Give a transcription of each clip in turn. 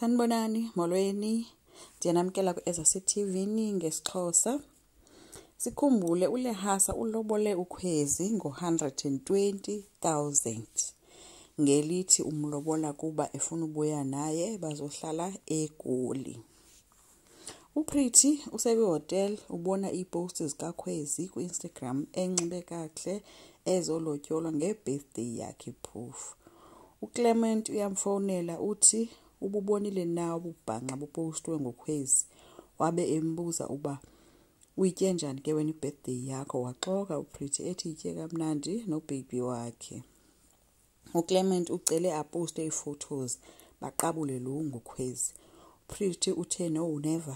Sanibonani, molweni. Ndiyanamkela ku-S11 ngesiXhosa. Sikhumbule uLehasa ulobole ukhwezi ngo-120,000 ngelithi umlobola kuba efuna ubuya naye bazohlala eGoli. uPretty usebehotel ubona iiposti zikakhwezi ku-Instagram enxibe kahle ezolotyolwa ngebirthday yakhe phofu. uClement uyamfonela uthi ububonile na ububhanxa bupostwe ngokhwezi, wabe embuza uba uyitye njani ke wena ibirthday yakho. Waxoka uPretty ethi itye kamnandi nobaby wakhe. uClement ucele aposte ii-photos baqabule lo ngokhwezi. uPretty uthe no never.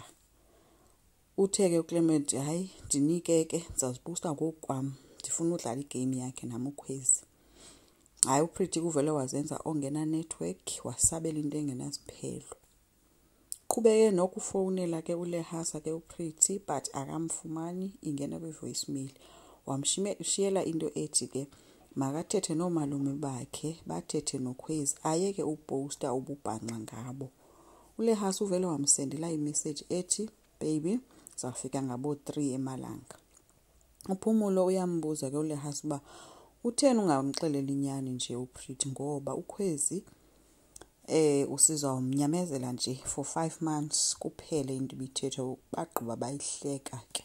Uthe ke uClement hayi ndinike ke ndizawuziposta ngokwam, ndifuna udlala igame yakhe nam ukhwezi. Hayi uPretty kuvele wazenza ongena network, wasabela into engenasiphelo. Qhubeke nokufowunela ke uLehasa ke uPretty but akamfumani, ingena kwi-voicemail. Wamshiyela into ethi ke makathethe noomalume bakhe bathethe nokhwezi ayeke uposta ububhanxa ngabo. uLehasa uvele wamsendela imessage ethi baby zawufika ngabo 3 emalanga. uPhumulo uyambuza ke uLehasa uba utheni ungamxeleli inyani nje uPretty ngoba ukhwezi usizawumnyamezela nje for 5 months kuphele into ibithethwe, bagqiba bayihleka ke.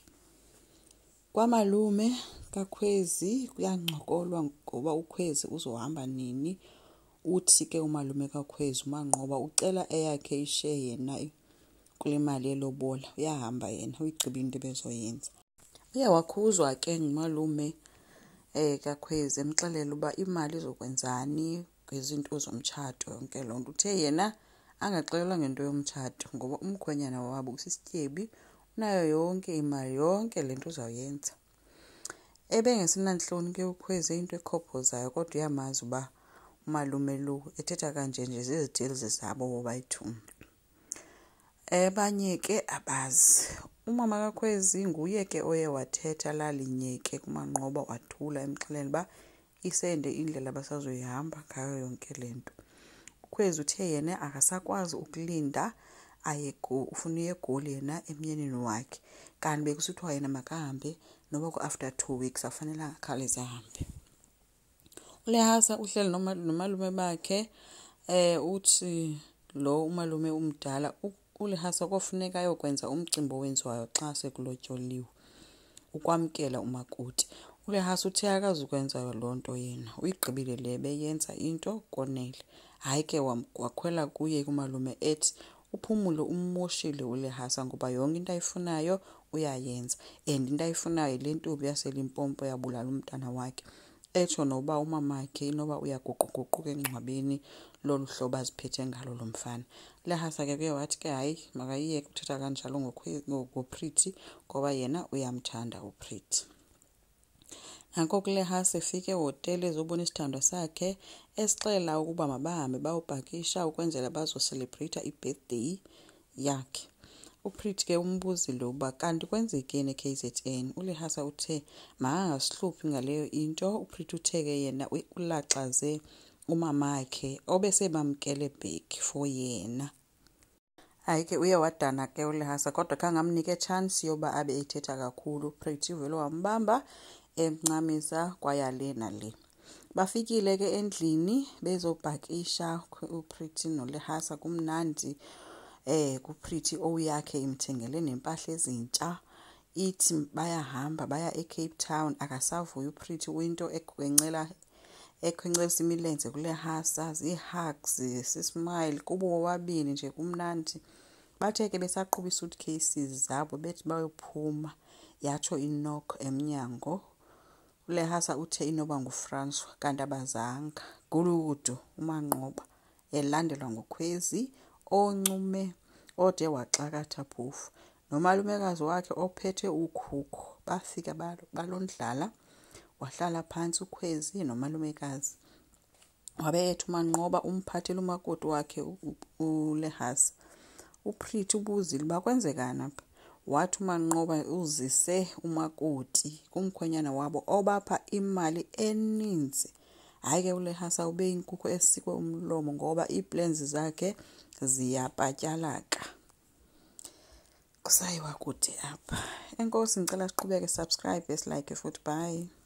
Kwamalume kakhwezi kuyancokolwa ngoba ukhwezi uzohamba nini. Uthi ke umalume kakhwezi uManqoba ucela eyakhe ishare yena kule mali yelobola, uyahamba yena uyigqiba into bezoyenza. Uyawakhuzwa ke ngumalume kakhwezi emxelela uba imali izokwenzani ngezinto zomtshato yonke loo nto. Uthe yena angaxelelwa ngento yomtshato ngoba umkhwenyana wabo usisityebi, unayo yonke imali, yonke le nto uzawuyenza. Ebengesenantloni ke ukhwezi into ekhophozayo, kodwa uyamazi uba umalume lo ethetha kanje nje zizidilzi zabo bobayi-2. Abanye ke abazi. Umama kakhwezi nguye ke oye wathetha lalinye ke kuManqoba, wathula emxelela uba isende indlela basazoyihamba ngayo yonke le nto. ukhwezi uthe yena akasakwazi ukulinda ufuna uye eGoli yena emnyenini wakhe, kanti bekusithiwa yena makahambe noba ku-after 2 weeks afanele akhawuleze ahambe. uLehasa uhleli nomalume bakhe uthi lo umalume umdala uLehasa kofuneka ayokwenza umcimbi owenziwayo xa sekulotyoliwe ukwamkela umakoti. uLehasa uthe akazukwenza loo nto yena, uyigqibile le beyenza into konele. Hayi ke wakhwela kuye kumalume ethi uPhumulo ummoshile uLehasa ngoba yonke into ayifunayo uyayenza, and into ayifunayo le ntombi yaseLimpopo yabulala umntana wakhe. Etsho noba umamakhe inoba uyaguquguquka engcwabeni lolu hlobo aziphethe ngalo lo mfana. uLehasa ke kuye wathi ke hayi makayiyeke uthetha kanjalo ngoPretty ngoba yena uyamthanda uPretty. Nanko uLehasa efike ehotele ezobona isithandwa sakhe, esixelela ukuba mabahambe bayopakisha ukwenzela bazocelebrate ibirthday yakhe. uPretty ke umbuzile uba kanti kwenzekeni eKZN. uLehasa uthe makangasihluphi ngaleyo into. uPretty uthe ke yena ulaxaze umamakhe obesebamkele back for yena. Hayi ke uye wadana ke uLehasa, kodwa khangamnike chance yoba abe ethetha kakhulu. uPretty uvele wambamba emncamisa kwayale nale. Bafikile ke endlini bezobhakisha uPretty noLehasa, kumnandi. kuPretty oyakhe imthengele nempahla ezintsha, ithi bayahamba baya eCape Town. Akasavuya uPretty winto ekhwencelisa imilenze kuLehasa, zii-hugs, sismile kubo bobabini nje kumnandi. Bathe ke besaqhuba ii-suitcases zabo bethi bayophuma, yatsho inokho emnyango. uLehasa uthe inoba nguFrancois kanti abazanga. Guludu uManqoba elandelwa ngukhwezi oncume ode waxakatha phofu nomalumekazi wakhe ophethe ukhukho. Bafika balondlala, wahlala phantsi ukhwezi nomalumekazi. Wabe ethi uManqoba umphathele umakoti wakhe uLehasa. uPretty ubuzile uba kwenzekani apha. Wathi uManqoba uzise umakoti kumkhwenyana wabo obapha imali eninzi. Hayi ke uLehasa ube inkukhu esikwe umlomo ngoba iiplans zakhe ziyapatyalaka. Kusayiwa kude apha. Enkosi ngicela siqhubeke, subscribe, like futhi bye.